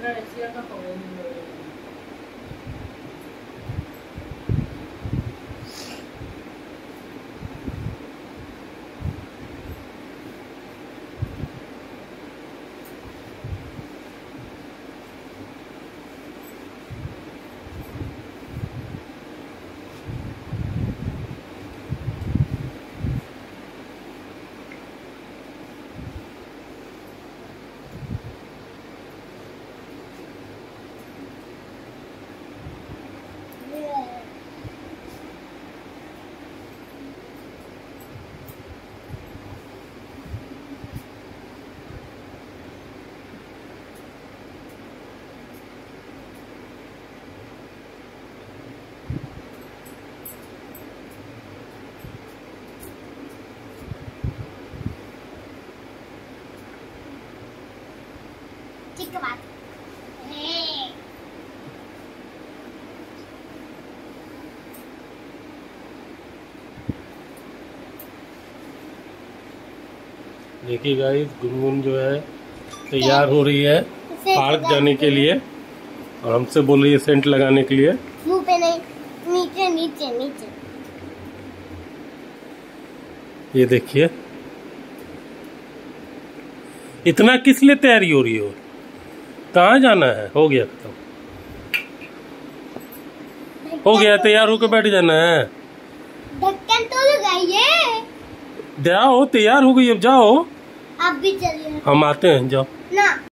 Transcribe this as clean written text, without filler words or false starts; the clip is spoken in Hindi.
देखिए गाइस, गुनगुन जो है तैयार हो रही है पार्क जाने के लिए और हमसे बोल रही है सेंट लगाने के लिए। मुंह पे नहीं, नीचे नीचे नीचे। ये देखिए, इतना किस लिए तैयारी हो रही हो? कहाँ जाना है? हो गया खत्म, हो गया, तैयार होकर बैठ जाना है। ढक्कन तो लगाइए। जाओ, तैयार हो गई, अब जाओ। आप भी चलिए। हम आते हैं, जाओ। ना।